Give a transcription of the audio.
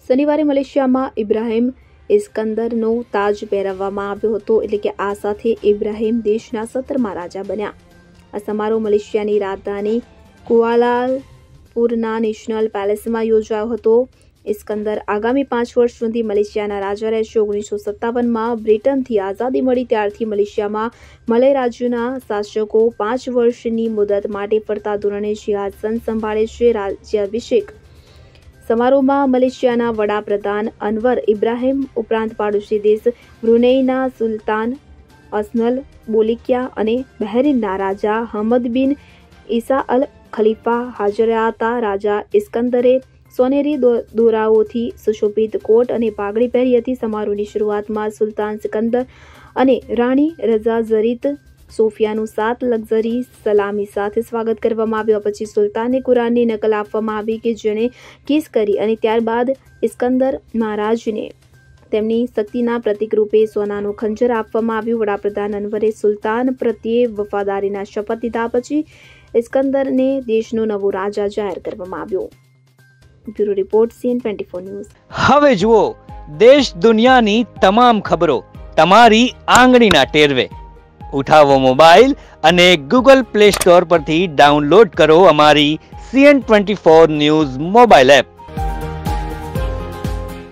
શનિવારે મલેશિયામાં ઇબ્રાહિમ ઇસ્કંદરનો તાજ પહેરાવવામાં આવ્યો હતો, એટલે કે આ સાથે ઇબ્રાહિમ દેશના 17મા રાજા બન્યા. આ સમારોહ મલેશિયાની રાજધાની કુઆલાલુમ્પુરના નેશનલ પેલેસમાં યોજાયો હતો. ઇસ્કંદર આગામી 5 વર્ષ સુધી મલેશિયાના રાજા રહેશે. 1957માં બ્રિટનથી આઝાદી મળી ત્યારથી મલેશિયામાં મલય રાજ્યના શાસકો 5 વર્ષની મુદત માટે ફરતા ધોરણે સિંહાસન સંભાળે છે. રાજ્યાભિષેક સમારોહમાં મલેશિયાના વડાપ્રધાન અનવર ઇબ્રાહિમ ઉપરાંત પાડોશી દેશ બ્રુનેઈના સુલતાન હસનલ બોલિકિયા અને બહેરીનના રાજા હમદ બિન ઈસા અલ ખલીફા હાજર રહ્યા હતા. રાજા ઇસ્કંદરે સોનેરી દોરાઓથી સુશોભિત કોટ અને પાઘડી પહેરી હતી. સમારોહની શરૂઆતમાં સુલતાન સિકંદર અને રાણી રઝા ઝરીત સોફિયાનું 7 લક્ઝરી સલામી સાથે સ્વાગત કરવામાં આવ્યું. પછી સુલતાનને કુરાનની નકલ આપવામાં આવી કે જેણે કિસ કરી અને ત્યારબાદ ઇસ્કંદર મહારાજને તેમની શક્તિના પ્રતીક રૂપે સોનાનું ખંજર આપવામાં આવ્યું. વડાપ્રધાન અનવરે સુલતાન પ્રત્યે વફાદારીના શપથ લીધા પછી ઇસ્કંદરને દેશનો નવો રાજા જાહેર કરવામાં આવ્યો. Bureau report CN24 news. હવે જુઓ દેશ દુનિયાની તમામ ખબરો તમારી આંગળીના ટેરવે. ઉઠાવો મોબાઈલ અને Google Play Store પરથી ડાઉનલોડ કરો અમારી CN24 ન્યૂઝ મોબાઈલ એપ.